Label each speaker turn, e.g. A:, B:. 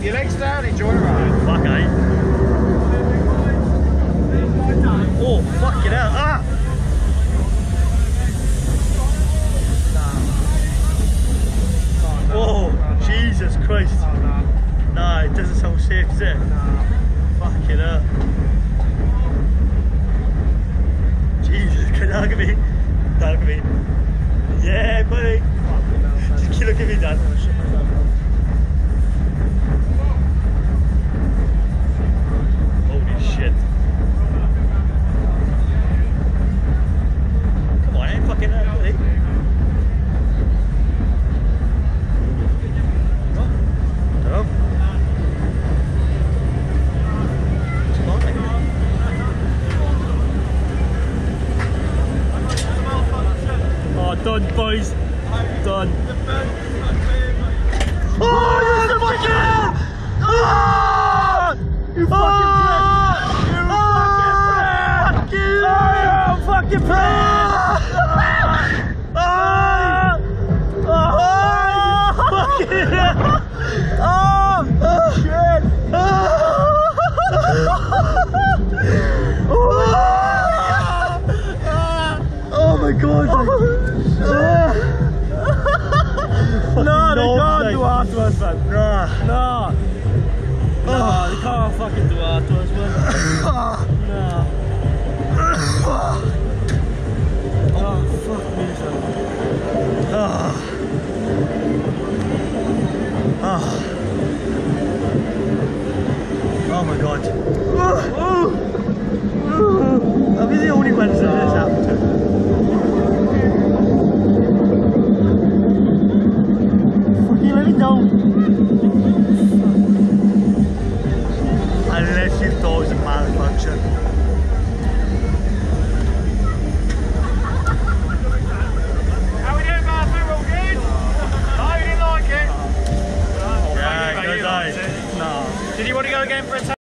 A: your legs down, enjoy the ride.
B: Fuck, eh? Oh, fuck it out. Ah! Oh, Jesus Christ. Nah, it doesn't sound safe, does it? Fuck it up. Jesus, can you look at me? Dad, look at me. Yeah, buddy. Just look at me, Dad. Holy shit. Come on, I ain't fucking out, buddy. Done, boys. Done. Oh, you fucking! Oh, you fucking prick! You fucking prick! Shit! Oh my god! No, they can't do art to us, man. No. No, they can't fucking do art to us, man. No. Oh, fuck me, son. Oh my god. I'll be the only one that this happened to. Unless you thought it was a malfunction.
A: How we doing, Matthew? All good? Oh, you didn't like it?
B: Yeah, good.
A: No. Did you want to go again for a time?